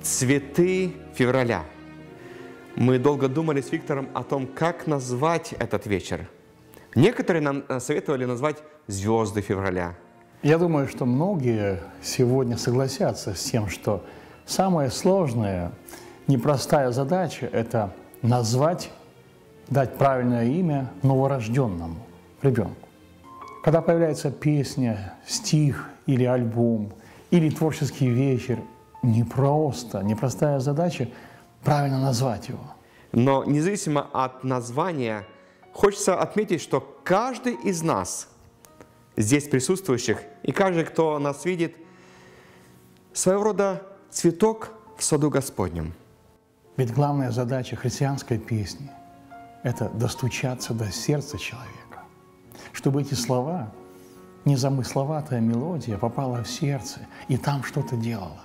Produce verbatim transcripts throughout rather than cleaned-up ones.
цветы февраля. Мы долго думали с Виктором о том, как назвать этот вечер. Некоторые нам советовали назвать «Звезды февраля». Я думаю, что многие сегодня согласятся с тем, что самая сложная, непростая задача – это назвать, дать правильное имя новорожденному ребенку. Когда появляется песня, стих или альбом, или творческий вечер, непросто, непростая задача правильно назвать его. Но независимо от названия, хочется отметить, что каждый из нас, здесь присутствующих, и каждый, кто нас видит, своего рода цветок в саду Господнем. Ведь главная задача христианской песни – это достучаться до сердца человека, чтобы эти слова, незамысловатая мелодия, попала в сердце и там что-то делала.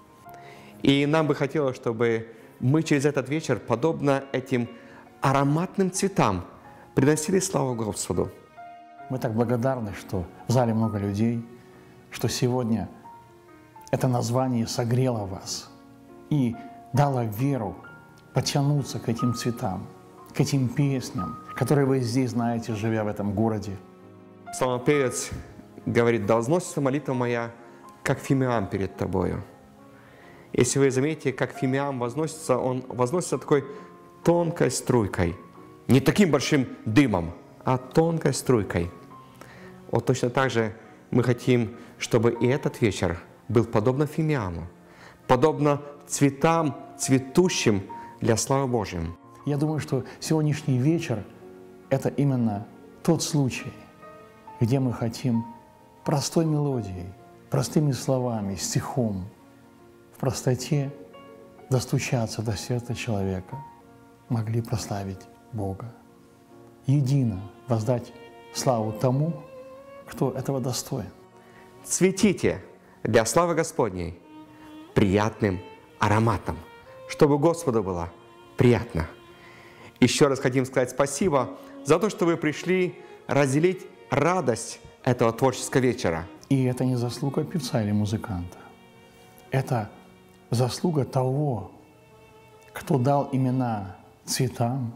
И нам бы хотелось, чтобы мы через этот вечер, подобно этим ароматным цветам, приносили славу Господу. Мы так благодарны, что в зале много людей, что сегодня это название согрело вас и дало веру потянуться к этим цветам, к этим песням, которые вы здесь знаете, живя в этом городе. Псалмопевец говорит: «Да возносится молитва моя, как фимиам перед тобою». Если вы заметите, как фимиам возносится, он возносится такой тонкой струйкой, не таким большим дымом, а тонкой струйкой. Вот точно так же мы хотим, чтобы и этот вечер был подобно фимиаму, подобно цветам, цветущим для славы Божьей. Я думаю, что сегодняшний вечер – это именно тот случай, где мы хотим простой мелодией, простыми словами, стихом, в простоте достучаться до сердца человека, могли прославить Бога. Едино воздать славу тому, кто этого достоин. Цветите для славы Господней приятным ароматом, чтобы Господу было приятно. Еще раз хотим сказать спасибо за то, что вы пришли разделить радость этого творческого вечера. И это не заслуга певца или музыканта. Это заслуга того, кто дал имена цветам,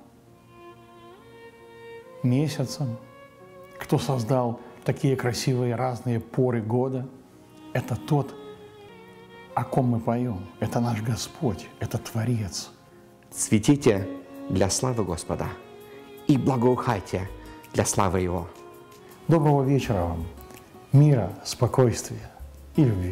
месяцам, кто создал такие красивые разные поры года. Это тот, о ком мы поем. Это наш Господь, это Творец. Цветите для славы Господа и благоухайте для славы Его. Доброго вечера вам, мира, спокойствия и любви.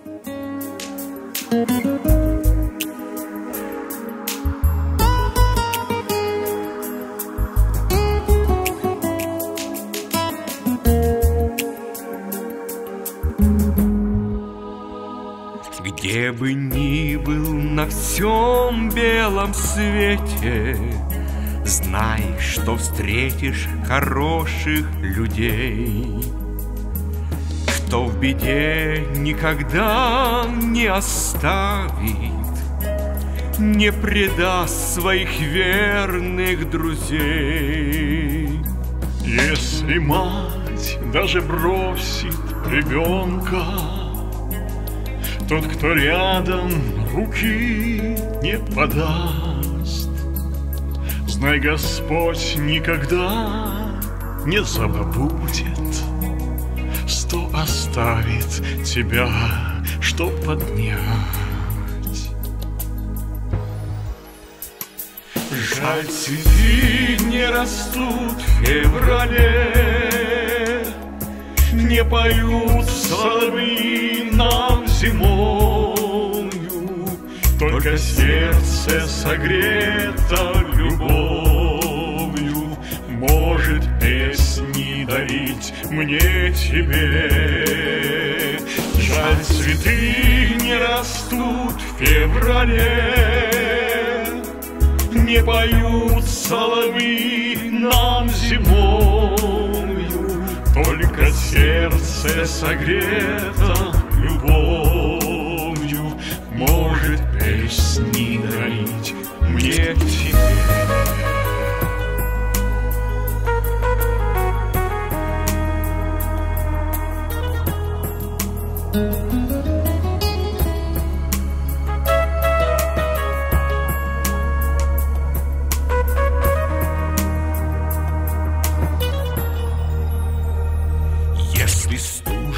Где бы ни был на всем белом свете, знай, что встретишь хороших людей, кто в беде никогда не оставит, не предаст своих верных друзей. Если мать даже бросит ребенка, тот, кто рядом, руки не подаст. Знай, Господь никогда не забудет, что оставит тебя, что поднять. Жаль, цветы не растут в феврале, не поют соловьи нам зимою, только сердце согрето любовью может песни дарить мне тебе. Жаль, цветы не растут в феврале, не поют соловьи нам зимою, только сердце согрето любовью может песни дарить мне тебе.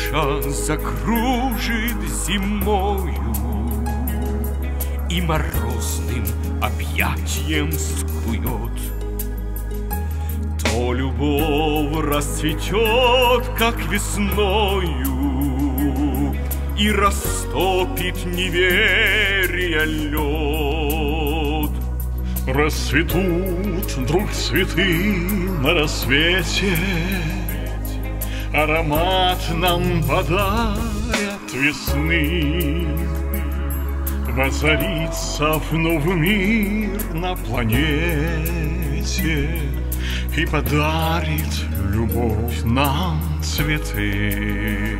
час закружит зимою и морозным объятием скует, то любовь расцветет, как весною, и растопит неверия лед. Расцветут вдруг цветы на рассвете, аромат нам подарят весны. Воцарится вновь мир на планете и подарит любовь нам цветы.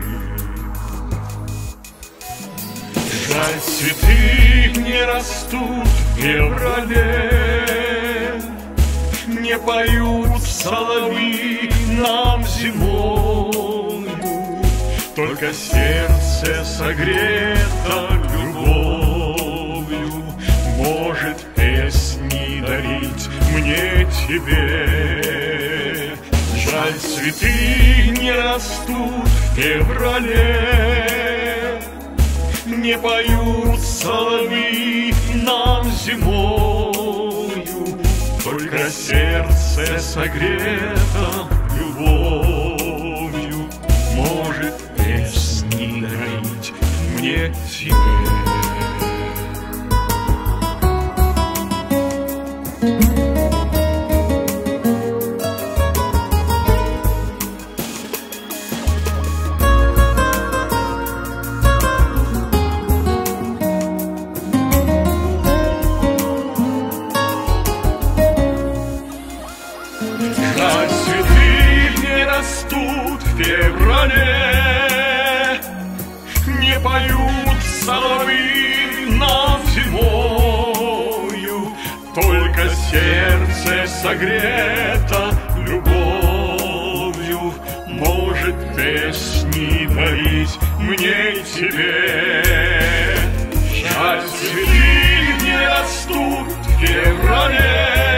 Жаль, цветы не растут в феврале, не поют соловьи нам зимою, только сердце согрето любовью может песни дарить мне тебе. Жаль, цветы не растут в феврале, не поют соловьи нам зимою, только сердце согрето любовью может песни дарить мне тебе. Растут в феврале, не поют соловьи нам зимою, только сердце согрето любовью может песни дарить мне и тебе. Жаль, цветы не растут в феврале,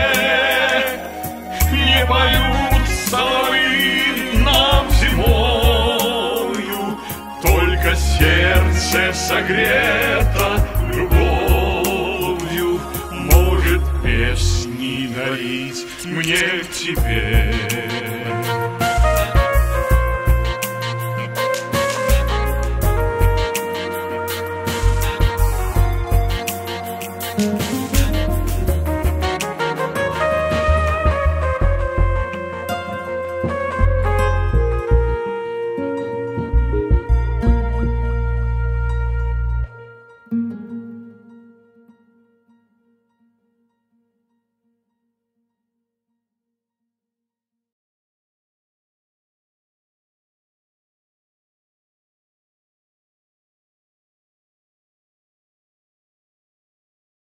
не поют соловьи нам зимою, только сердце согрето любовью может песни дарить мне тебе.